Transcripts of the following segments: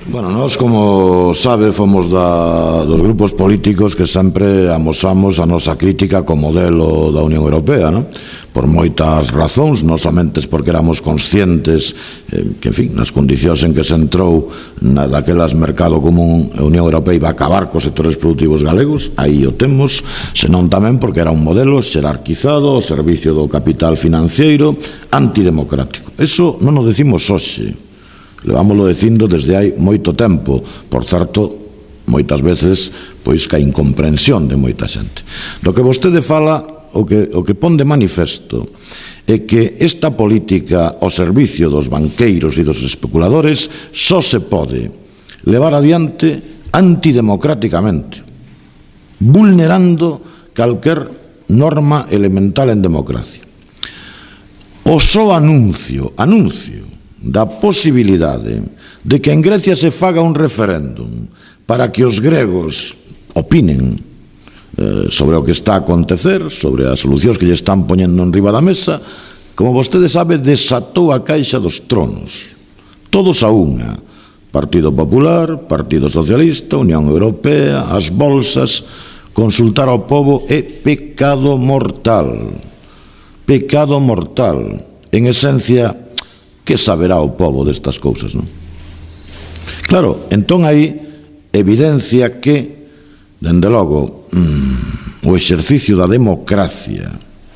Bueno, nós, como sabe, fomos dos grupos políticos que sempre amosamos a nosa crítica co modelo da Unión Europea, non? Por moitas razóns, non somente porque éramos conscientes que, en fin, nas condicións en que se entrou daquelas mercado común, a Unión Europea iba a acabar cos sectores productivos galegos, aí o temos, senón tamén porque era un modelo xerarquizado ao servicio do capital financiero, antidemocrático. Eso non o decimos hoxe. Levámoslo dicindo desde hai moito tempo, por certo, moitas veces, pois ca incomprensión de moita xente. Do que vostede fala, o que pon de manifesto é que esta política ao servicio dos banqueiros e dos especuladores só se pode levar adiante antidemocráticamente, vulnerando calquer norma elemental en democracia. O só anuncio da posibilidade de que en Grecia se faga un referéndum para que os gregos opinen sobre o que está a acontecer, sobre as solucións que lle están poñendo enriba da mesa, como vostede sabe, desatou a caixa dos tronos. Todos a unha. Partido Popular, Partido Socialista, Unión Europea, as bolsas. Consultar ao pobo é pecado mortal. Pecado mortal. En esencia, que saberá o pobo destas cousas, non? Claro, entón aí evidencia que, dende logo, o exercicio da democracia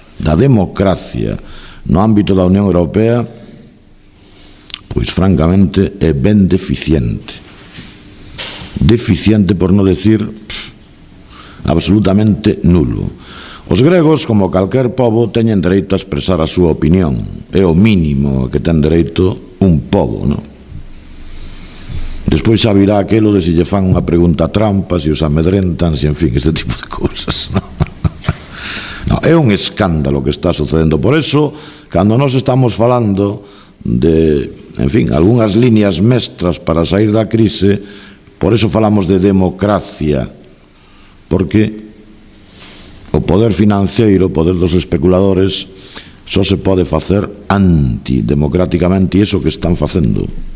no ámbito da Unión Europea, pois francamente é ben deficiente. Deficiente, por non decir absolutamente nulo. Os gregos, como calquer pobo, teñen dereito a expresar a súa opinión. É o mínimo que ten dereito un pobo, non? Despois xa virá aquelo de se lle fan unha pregunta trampa, se os amedrentan, se, en fin, este tipo de cousas, non? No, é un escándalo que está sucedendo. Por eso, cando nós estamos falando de, en fin, algunhas líneas mestras para sair da crise, por eso falamos de democracia, porque o poder financeiro, o poder dos especuladores, só se pode facer antidemocráticamente, e iso que están facendo.